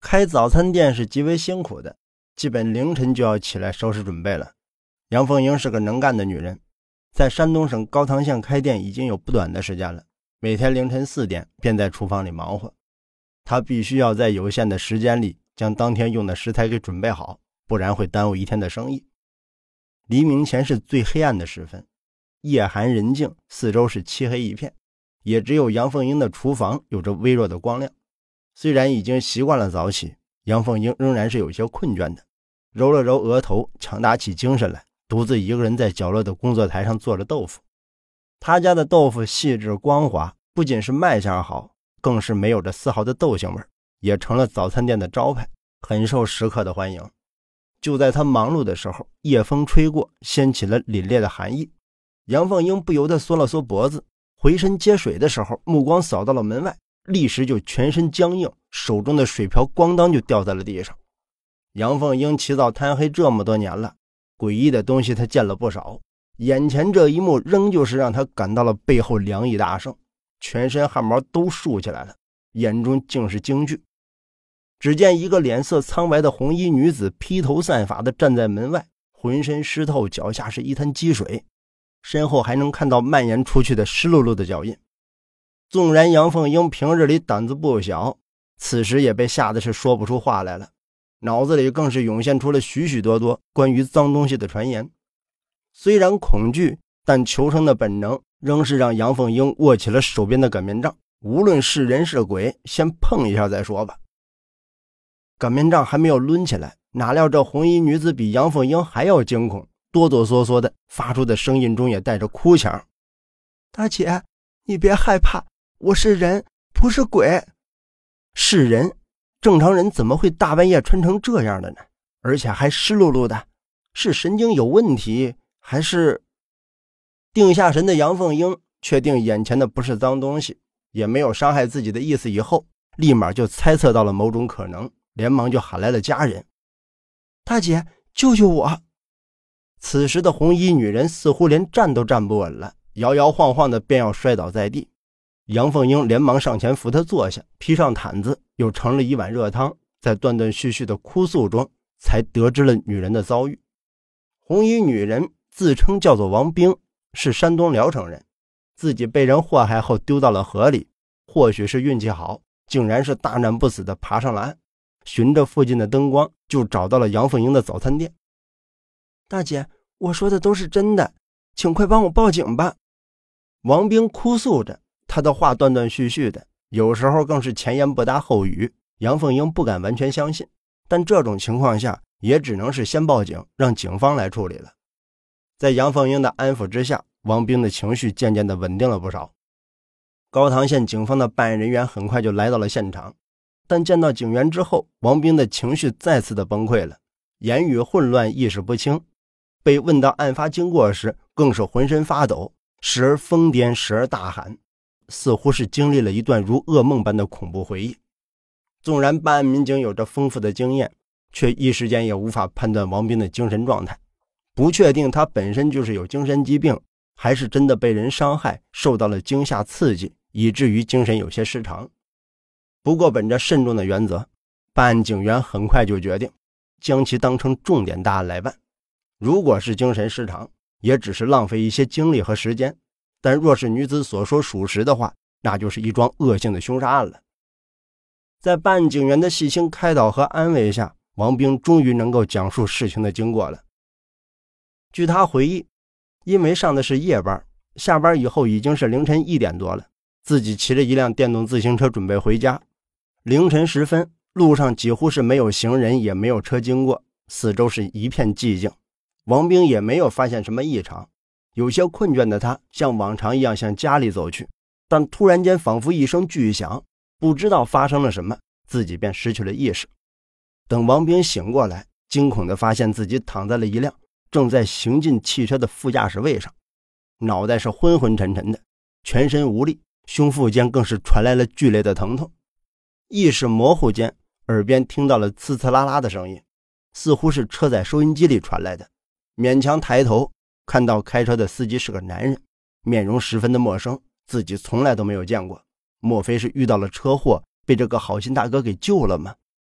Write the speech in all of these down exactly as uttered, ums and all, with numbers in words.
开早餐店是极为辛苦的，基本凌晨就要起来收拾准备了。杨凤英是个能干的女人，在山东省高唐县开店已经有不短的时间了，每天凌晨四点便在厨房里忙活。她必须要在有限的时间里将当天用的食材给准备好，不然会耽误一天的生意。黎明前是最黑暗的时分，夜寒人静，四周是漆黑一片，也只有杨凤英的厨房有着微弱的光亮。虽然已经习惯了早起，杨凤英仍然是有些困倦的，揉了揉额头，强打起精神来，独自一个人在角落的工作台上做着豆腐。他家的豆腐细致光滑，不仅是卖相好，更是没有着丝毫的豆腥味，也成了早餐店的招牌，很受食客的欢迎。就在他忙碌的时候，夜风吹过，掀起了凛冽的寒意。杨凤英不由得缩了缩脖子，回身接水的时候，目光扫到了门外，立时就全身僵硬，手中的水瓢咣当就掉在了地上。杨凤英起早贪黑这么多年了，诡异的东西她见了不少，眼前这一幕仍旧是让她感到了背后凉意大盛，全身汗毛都竖起来了，眼中尽是惊惧。只见一个脸色苍白的红衣女子披头散发地站在门外，浑身湿透，脚下是一滩积水，身后还能看到蔓延出去的湿漉漉的脚印。纵然杨凤英平日里胆子不小，此时也被吓得是说不出话来了，脑子里更是涌现出了许许多多关于脏东西的传言。虽然恐惧，但求生的本能仍是让杨凤英握起了手边的擀面杖，无论是人是鬼，先碰一下再说吧。擀面杖还没有抡起来，哪料这红衣女子比杨凤英还要惊恐，哆哆嗦嗦的发出的声音中也带着哭腔：大姐，你别害怕，我是人，不是鬼。是人？正常人怎么会大半夜穿成这样的呢？而且还湿漉漉的，是神经有问题，还是……定下神的杨凤英确定眼前的不是脏东西，也没有伤害自己的意思以后，立马就猜测到了某种可能，连忙就喊来了家人：大姐，救救我！此时的红衣女人似乎连站都站不稳了，摇摇晃晃的便要摔倒在地。杨凤英连忙上前扶她坐下，披上毯子，又盛了一碗热汤，在断断续续的哭诉中才得知了女人的遭遇。红衣女人自称叫做王冰，是山东聊城人，自己被人祸害后丢到了河里，或许是运气好，竟然是大难不死的爬上了岸，循着附近的灯光就找到了杨凤英的早餐店。大姐，我说的都是真的，请快帮我报警吧。王冰哭诉着，他的话断断续续的，有时候更是前言不搭后语，杨凤英不敢完全相信，但这种情况下也只能是先报警，让警方来处理了。在杨凤英的安抚之下，王冰的情绪渐渐的稳定了不少。高唐县警方的办案人员很快就来到了现场，但见到警员之后，王冰的情绪再次的崩溃了，言语混乱，意识不清，被问到案发经过时更是浑身发抖，时而疯癫，时而大喊，似乎是经历了一段如噩梦般的恐怖回忆。纵然办案民警有着丰富的经验，却一时间也无法判断王斌的精神状态，不确定他本身就是有精神疾病，还是真的被人伤害，受到了惊吓刺激，以至于精神有些失常。不过本着慎重的原则，办案警员很快就决定将其当成重点大案来办。如果是精神失常，也只是浪费一些精力和时间，但若是女子所说属实的话，那就是一桩恶性的凶杀案了。在办案警员的细心开导和安慰下，王冰终于能够讲述事情的经过了。据他回忆，因为上的是夜班，下班以后已经是凌晨一点多了，自己骑着一辆电动自行车准备回家。凌晨时分，路上几乎是没有行人，也没有车经过，四周是一片寂静。王冰也没有发现什么异常，有些困倦的他像往常一样向家里走去，但突然间仿佛一声巨响，不知道发生了什么，自己便失去了意识。等王冰醒过来，惊恐地发现自己躺在了一辆正在行进汽车的副驾驶位上，脑袋是昏昏沉沉的，全身无力，胸腹间更是传来了剧烈的疼痛。意识模糊间，耳边听到了呲呲啦啦的声音，似乎是车载收音机里传来的。勉强抬头，看到开车的司机是个男人，面容十分的陌生，自己从来都没有见过。莫非是遇到了车祸，被这个好心大哥给救了吗？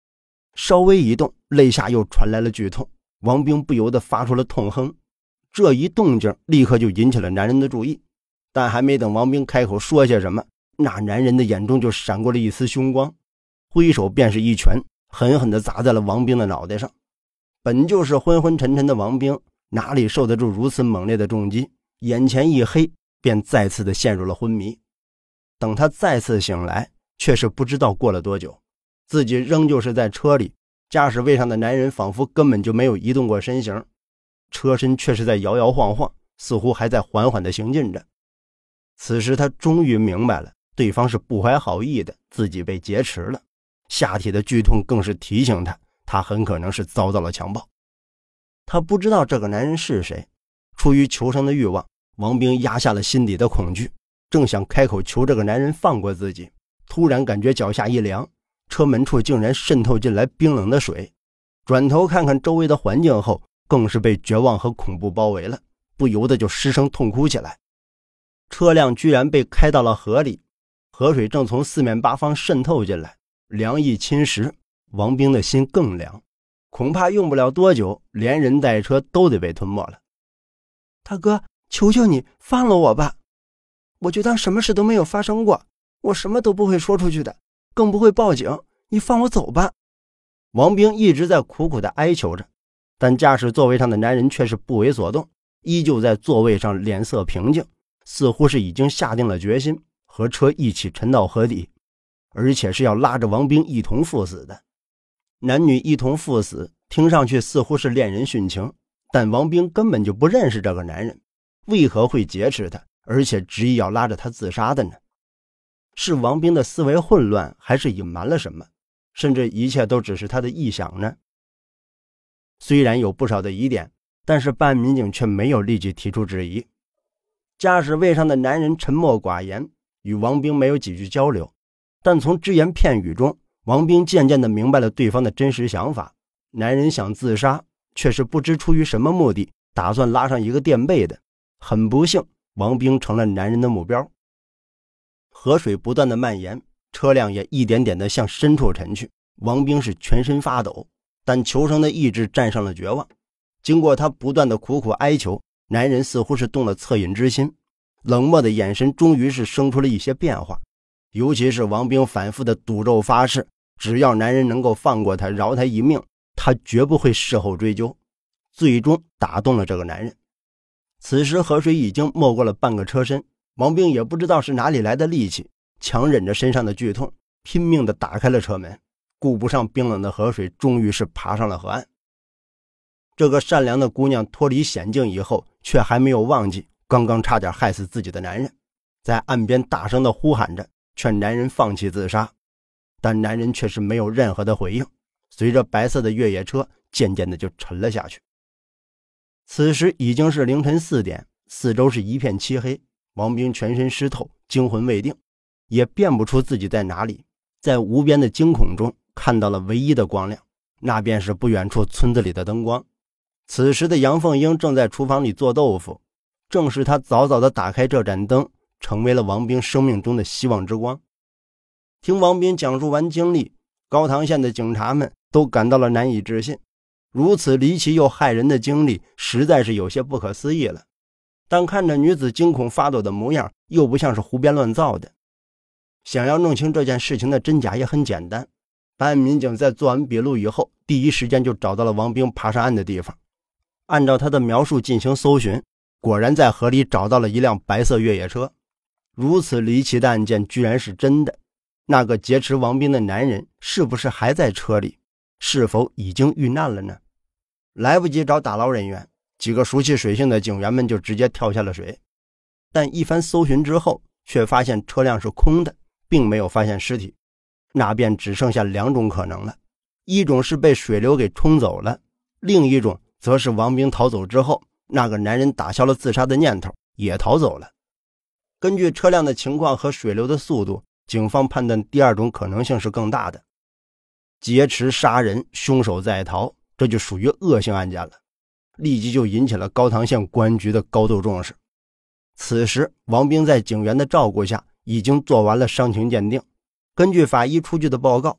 稍微一动，肋下又传来了剧痛，王兵不由得发出了痛哼。这一动静立刻就引起了男人的注意，但还没等王兵开口说些什么，那男人的眼中就闪过了一丝凶光，挥手便是一拳，狠狠地砸在了王兵的脑袋上。本就是昏昏沉沉的王兵，哪里受得住如此猛烈的重击，眼前一黑，便再次的陷入了昏迷。等他再次醒来，却是不知道过了多久，自己仍旧是在车里，驾驶位上的男人仿佛根本就没有移动过身形，车身却是在摇摇晃晃，似乎还在缓缓地行进着。此时他终于明白了，对方是不怀好意的，自己被劫持了，下体的剧痛更是提醒他，他很可能是遭到了强暴。他不知道这个男人是谁，出于求生的欲望，王兵压下了心底的恐惧，正想开口求这个男人放过自己，突然感觉脚下一凉，车门处竟然渗透进来冰冷的水。转头看看周围的环境后，更是被绝望和恐怖包围了，不由得就失声痛哭起来。车辆居然被开到了河里，河水正从四面八方渗透进来，凉意侵蚀，王兵的心更凉，恐怕用不了多久，连人带车都得被吞没了。大哥，求求你放了我吧，我就当什么事都没有发生过，我什么都不会说出去的，更不会报警，你放我走吧。王兵一直在苦苦地哀求着，但驾驶座位上的男人却是不为所动，依旧在座位上脸色平静，似乎是已经下定了决心和车一起沉到河底，而且是要拉着王兵一同赴死的。男女一同赴死，听上去似乎是恋人殉情，但王兵根本就不认识这个男人，为何会劫持他，而且执意要拉着他自杀的呢？是王兵的思维混乱，还是隐瞒了什么，甚至一切都只是他的臆想呢？虽然有不少的疑点，但是办案民警却没有立即提出质疑。驾驶位上的男人沉默寡言，与王兵没有几句交流，但从只言片语中，王兵渐渐地明白了对方的真实想法。男人想自杀，却是不知出于什么目的，打算拉上一个垫背的。很不幸，王兵成了男人的目标。河水不断的蔓延，车辆也一点点的向深处沉去。王兵是全身发抖，但求生的意志战胜了绝望。经过他不断的苦苦哀求，男人似乎是动了恻隐之心，冷漠的眼神终于是生出了一些变化。尤其是王兵反复的赌咒发誓，只要男人能够放过他，饶他一命，他绝不会事后追究。最终打动了这个男人。此时河水已经没过了半个车身，王兵也不知道是哪里来的力气，强忍着身上的剧痛，拼命地打开了车门，顾不上冰冷的河水，终于是爬上了河岸。这个善良的姑娘脱离险境以后，却还没有忘记刚刚差点害死自己的男人，在岸边大声地呼喊着劝男人放弃自杀，但男人却是没有任何的回应。随着白色的越野车渐渐的就沉了下去。此时已经是凌晨四点，四周是一片漆黑，王兵全身湿透，惊魂未定，也辨不出自己在哪里。在无边的惊恐中看到了唯一的光亮，那便是不远处村子里的灯光。此时的杨凤英正在厨房里做豆腐，正是她早早的打开这盏灯，成为了王兵生命中的希望之光。听王兵讲述完经历，高唐县的警察们都感到了难以置信，如此离奇又骇人的经历实在是有些不可思议了。但看着女子惊恐发抖的模样，又不像是胡编乱造的。想要弄清这件事情的真假也很简单，办案民警在做完笔录以后，第一时间就找到了王兵爬上岸的地方，按照他的描述进行搜寻，果然在河里找到了一辆白色越野车。如此离奇的案件居然是真的，那个劫持王兵的男人是不是还在车里？是否已经遇难了呢？来不及找打捞人员，几个熟悉水性的警员们就直接跳下了水。但一番搜寻之后，却发现车辆是空的，并没有发现尸体。那便只剩下两种可能了，一种是被水流给冲走了，另一种则是王兵逃走之后，那个男人打消了自杀的念头，也逃走了。根据车辆的情况和水流的速度，警方判断第二种可能性是更大的。劫持杀人，凶手在逃，这就属于恶性案件了，立即就引起了高唐县公安局的高度重视。此时王兵在警员的照顾下已经做完了伤情鉴定，根据法医出具的报告，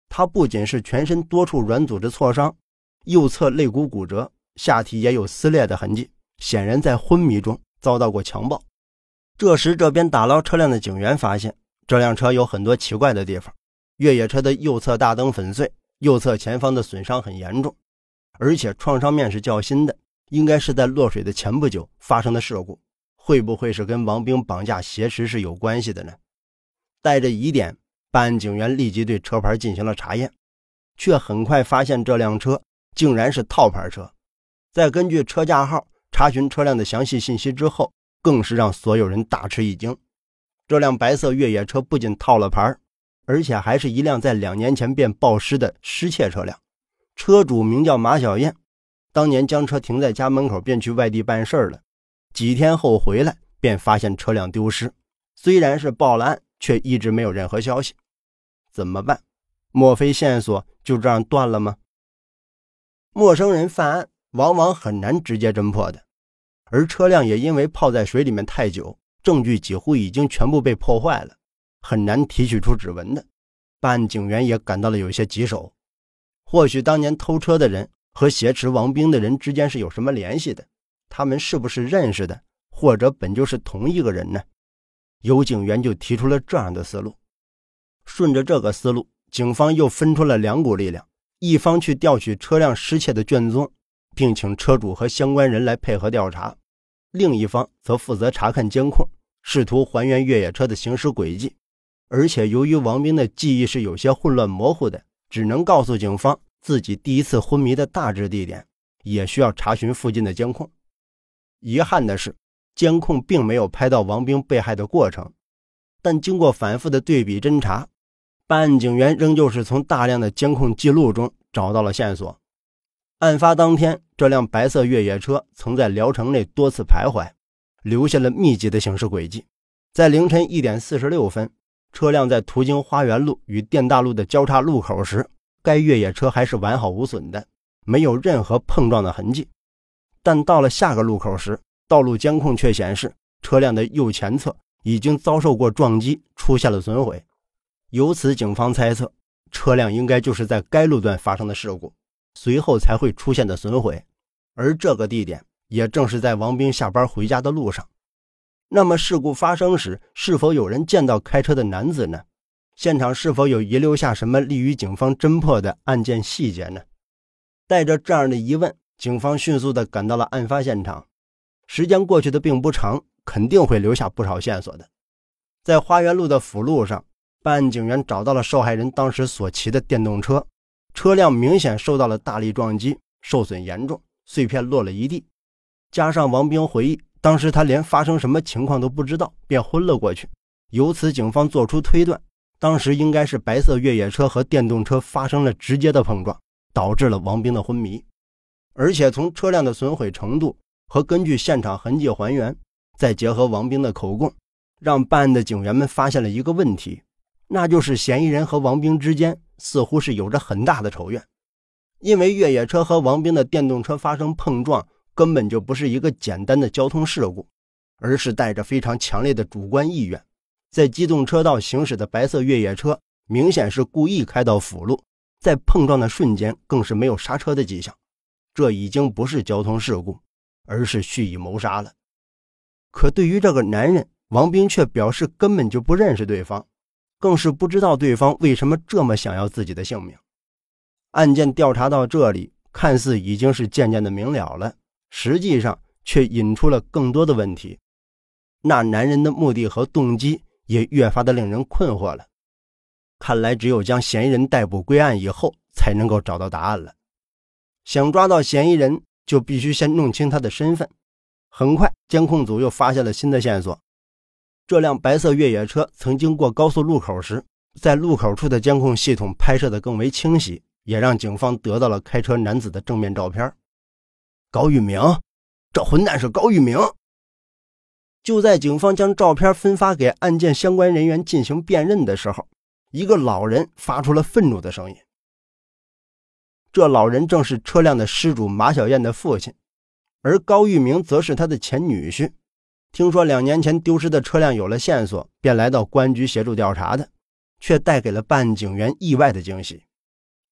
他不仅是全身多处软组织挫伤，右侧肋骨骨折，下体也有撕裂的痕迹，显然在昏迷中遭到过强暴。这时这边打捞车辆的警员发现，这辆车有很多奇怪的地方。越野车的右侧大灯粉碎，右侧前方的损伤很严重，而且创伤面是较新的，应该是在落水的前不久发生的事故。会不会是跟王兵绑架挟持是有关系的呢？带着疑点，办案警员立即对车牌进行了查验，却很快发现这辆车竟然是套牌车。在根据车架号查询车辆的详细信息之后，更是让所有人大吃一惊。这辆白色越野车不仅套了牌，而且还是一辆在两年前便报失的失窃车辆。车主名叫马小燕，当年将车停在家门口便去外地办事了，几天后回来便发现车辆丢失，虽然是报了案，却一直没有任何消息。怎么办？莫非线索就这样断了吗？陌生人犯案往往很难直接侦破的，而车辆也因为泡在水里面太久，证据几乎已经全部被破坏了，很难提取出指纹的。办案警员也感到了有些棘手，或许当年偷车的人和挟持王兵的人之间是有什么联系的，他们是不是认识的，或者本就是同一个人呢？有警员就提出了这样的思路。顺着这个思路，警方又分出了两股力量，一方去调取车辆失窃的卷宗，并请车主和相关人来配合调查，另一方则负责查看监控，试图还原越野车的行驶轨迹。而且由于王兵的记忆是有些混乱模糊的，只能告诉警方自己第一次昏迷的大致地点，也需要查询附近的监控。遗憾的是，监控并没有拍到王兵被害的过程，但经过反复的对比侦查，办案警员仍旧是从大量的监控记录中找到了线索。案发当天，这辆白色越野车曾在聊城内多次徘徊，留下了密集的行驶轨迹。在凌晨一点四十六分，车辆在途经花园路与电大路的交叉路口时，该越野车还是完好无损的，没有任何碰撞的痕迹。但到了下个路口时，道路监控却显示车辆的右前侧已经遭受过撞击，出现了损毁。由此警方猜测，车辆应该就是在该路段发生的事故，随后才会出现的损毁，而这个地点也正是在王兵下班回家的路上。那么事故发生时，是否有人见到开车的男子呢？现场是否有遗留下什么利于警方侦破的案件细节呢？带着这样的疑问，警方迅速地赶到了案发现场。时间过去的并不长，肯定会留下不少线索的。在花园路的辅路上，办案警员找到了受害人当时所骑的电动车，车辆明显受到了大力撞击，受损严重，碎片落了一地。加上王兵回忆，当时他连发生什么情况都不知道，便昏了过去。由此警方做出推断，当时应该是白色越野车和电动车发生了直接的碰撞，导致了王兵的昏迷。而且从车辆的损毁程度和根据现场痕迹还原，再结合王兵的口供，让办案的警员们发现了一个问题，那就是嫌疑人和王兵之间似乎是有着很大的仇怨。因为越野车和王兵的电动车发生碰撞，根本就不是一个简单的交通事故，而是带着非常强烈的主观意愿。在机动车道行驶的白色越野车明显是故意开到辅路，在碰撞的瞬间更是没有刹车的迹象，这已经不是交通事故，而是蓄意谋杀了。可对于这个男人，王兵却表示根本就不认识对方，更是不知道对方为什么这么想要自己的性命。案件调查到这里，看似已经是渐渐的明了了，实际上却引出了更多的问题。那男人的目的和动机也越发的令人困惑了。看来只有将嫌疑人逮捕归案以后，才能够找到答案了。想抓到嫌疑人，就必须先弄清他的身份。很快，监控组又发现了新的线索。这辆白色越野车曾经过高速路口时，在路口处的监控系统拍摄得更为清晰，也让警方得到了开车男子的正面照片。高玉明，这混蛋是高玉明。就在警方将照片分发给案件相关人员进行辨认的时候，一个老人发出了愤怒的声音。这老人正是车辆的失主马小燕的父亲，而高玉明则是他的前女婿。听说两年前丢失的车辆有了线索，便来到公安局协助调查的，却带给了办案警员意外的惊喜。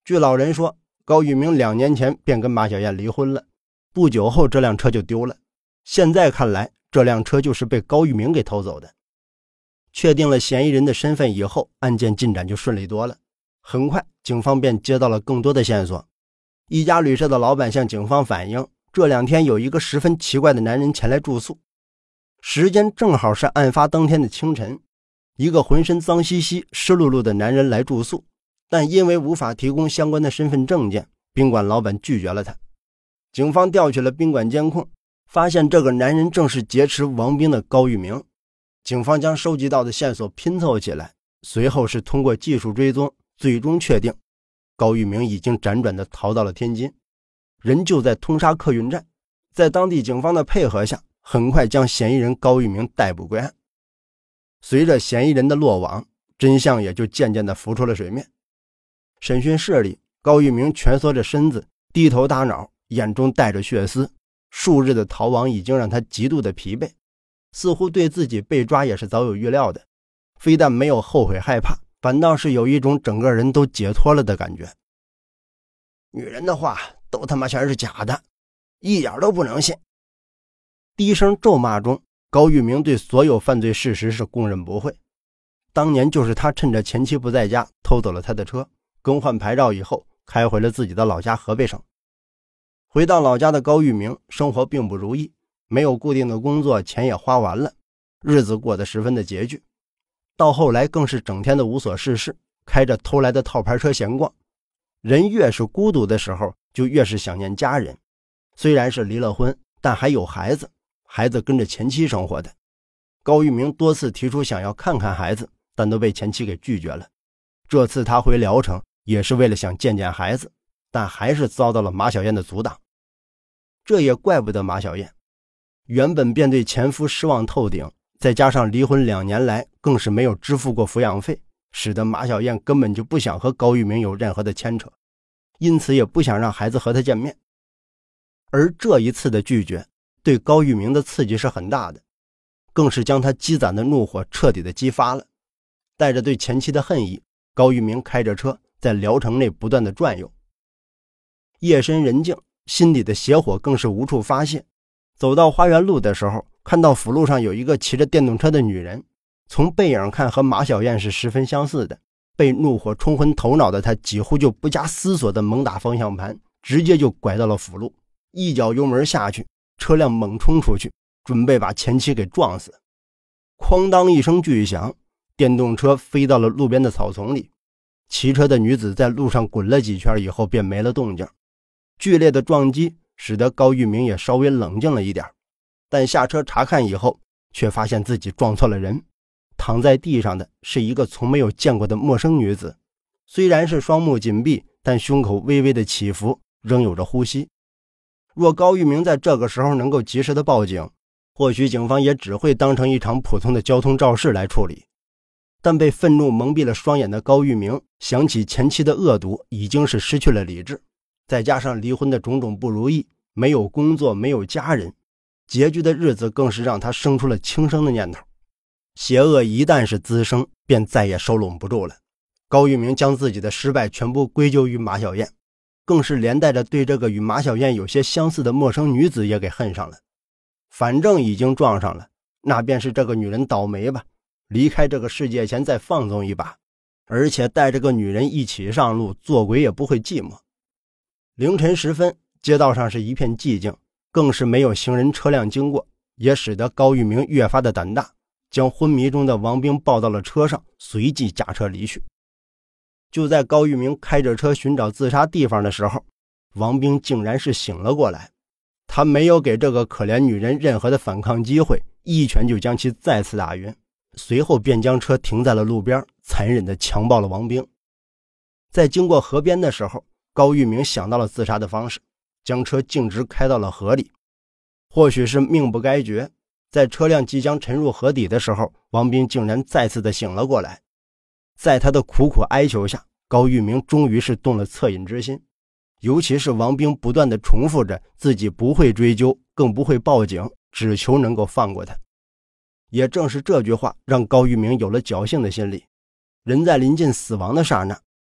据老人说，高玉明两年前便跟马小燕离婚了，不久后这辆车就丢了。现在看来，这辆车就是被高玉明给偷走的。确定了嫌疑人的身份以后，案件进展就顺利多了。很快，警方便接到了更多的线索。一家旅社的老板向警方反映，这两天有一个十分奇怪的男人前来住宿，时间正好是案发当天的清晨。一个浑身脏兮兮、湿漉漉的男人来住宿，但因为无法提供相关的身份证件，宾馆老板拒绝了他。警方调取了宾馆监控，发现这个男人正是劫持王兵的高玉明。警方将收集到的线索拼凑起来，随后是通过技术追踪，最终确定高玉明已经辗转地逃到了天津，人就在通沙客运站。在当地警方的配合下，很快将嫌疑人高玉明逮捕归案。随着嫌疑人的落网，真相也就渐渐地浮出了水面。审讯室里，高玉明蜷缩着身子，低头大脑，眼中带着血丝。数日的逃亡已经让他极度的疲惫，似乎对自己被抓也是早有预料的，非但没有后悔害怕，反倒是有一种整个人都解脱了的感觉。女人的话都他妈全是假的，一点都不能信。低声咒骂中，高玉明对所有犯罪事实是供认不讳。当年就是他趁着前妻不在家偷走了他的车，更换牌照以后开回了自己的老家河北省。回到老家的高玉明生活并不如意，没有固定的工作，钱也花完了，日子过得十分的拮据。到后来更是整天的无所事事，开着偷来的套牌车闲逛。人越是孤独的时候，就越是想念家人。虽然是离了婚，但还有孩子，孩子跟着前妻生活的。高玉明多次提出想要看看孩子，但都被前妻给拒绝了。这次他回聊城也是为了想见见孩子，但还是遭到了马小燕的阻挡。这也怪不得马小燕，原本便对前夫失望透顶，再加上离婚两年来更是没有支付过抚养费，使得马小燕根本就不想和高玉明有任何的牵扯，因此也不想让孩子和他见面。而这一次的拒绝对高玉明的刺激是很大的，更是将他积攒的怒火彻底的激发了。带着对前妻的恨意，高玉明开着车在聊城内不断的转悠。夜深人静，心里的邪火更是无处发泄。走到花园路的时候，看到辅路上有一个骑着电动车的女人，从背影看和马小燕是十分相似的。被怒火冲昏头脑的他几乎就不加思索的猛打方向盘，直接就拐到了辅路，一脚油门下去，车辆猛冲出去，准备把前妻给撞死。哐当一声巨响，电动车飞到了路边的草丛里，骑车的女子在路上滚了几圈以后便没了动静。剧烈的撞击使得高玉明也稍微冷静了一点，但下车查看以后，却发现自己撞错了人。躺在地上的是一个从没有见过的陌生女子，虽然是双目紧闭，但胸口微微的起伏，仍有着呼吸。若高玉明在这个时候能够及时的报警，或许警方也只会当成一场普通的交通肇事来处理。但被愤怒蒙蔽了双眼的高玉明想起前妻的恶毒，已经是失去了理智，再加上离婚的种种不如意，没有工作，没有家人，拮据的日子更是让他生出了轻生的念头。邪恶一旦是滋生，便再也收拢不住了。高玉明将自己的失败全部归咎于马小燕，更是连带着对这个与马小燕有些相似的陌生女子也给恨上了。反正已经撞上了，那便是这个女人倒霉吧，离开这个世界前再放纵一把，而且带着个女人一起上路，做鬼也不会寂寞。凌晨时分，街道上是一片寂静，更是没有行人车辆经过，也使得高玉明越发的胆大，将昏迷中的王兵抱到了车上，随即驾车离去。就在高玉明开着车寻找自杀地方的时候，王兵竟然是醒了过来。他没有给这个可怜女人任何的反抗机会，一拳就将其再次打晕，随后便将车停在了路边，残忍地强暴了王兵。在经过河边的时候，高玉明想到了自杀的方式，将车径直开到了河里。或许是命不该绝，在车辆即将沉入河底的时候，王兵竟然再次的醒了过来。在他的苦苦哀求下，高玉明终于是动了恻隐之心，尤其是王兵不断的重复着自己不会追究，更不会报警，只求能够放过他。也正是这句话让高玉明有了侥幸的心理，人在临近死亡的刹那，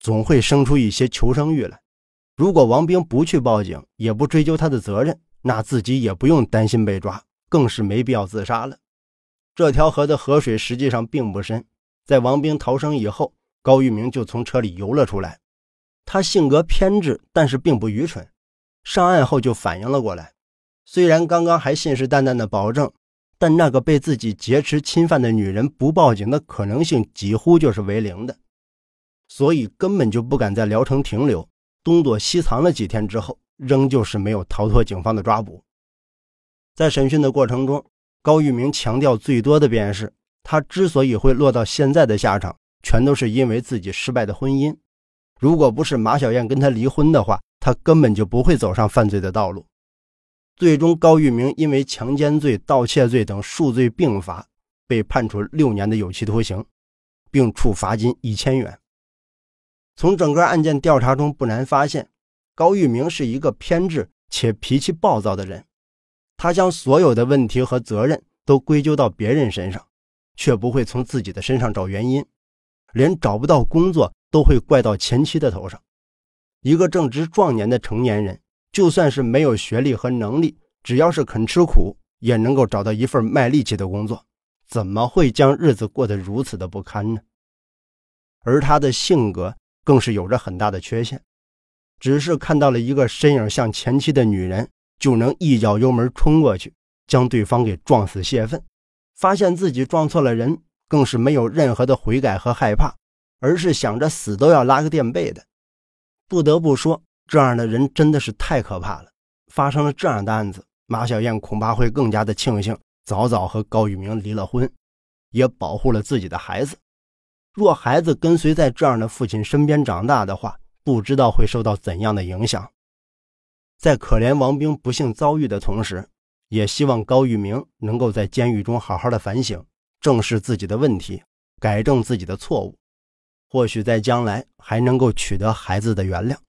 总会生出一些求生欲来。如果王兵不去报警，也不追究他的责任，那自己也不用担心被抓，更是没必要自杀了。这条河的河水实际上并不深，在王兵逃生以后，高玉明就从车里游了出来。他性格偏执，但是并不愚蠢，上岸后就反应了过来。虽然刚刚还信誓旦旦的保证，但那个被自己劫持侵犯的女人不报警的可能性几乎就是为零的，所以根本就不敢在聊城停留，东躲西藏了几天之后，仍旧是没有逃脱警方的抓捕。在审讯的过程中，高玉明强调最多的便是，他之所以会落到现在的下场，全都是因为自己失败的婚姻。如果不是马小燕跟他离婚的话，他根本就不会走上犯罪的道路。最终高玉明因为强奸罪、盗窃罪等数罪并罚，被判处六年的有期徒刑，并处罚金一千元。从整个案件调查中不难发现，高玉明是一个偏执且脾气暴躁的人。他将所有的问题和责任都归咎到别人身上，却不会从自己的身上找原因，连找不到工作都会怪到前妻的头上。一个正值壮年的成年人，就算是没有学历和能力，只要是肯吃苦，也能够找到一份卖力气的工作，怎么会将日子过得如此的不堪呢？而他的性格更是有着很大的缺陷，只是看到了一个身影像前妻的女人，就能一脚油门冲过去，将对方给撞死泄愤。发现自己撞错了人，更是没有任何的悔改和害怕，而是想着死都要拉个垫背的。不得不说，这样的人真的是太可怕了。发生了这样的案子，马小燕恐怕会更加的庆幸早早和高玉明离了婚，也保护了自己的孩子。若孩子跟随在这样的父亲身边长大的话，不知道会受到怎样的影响。在可怜王兵不幸遭遇的同时，也希望高玉明能够在监狱中好好的反省，正视自己的问题，改正自己的错误，或许在将来还能够取得孩子的原谅。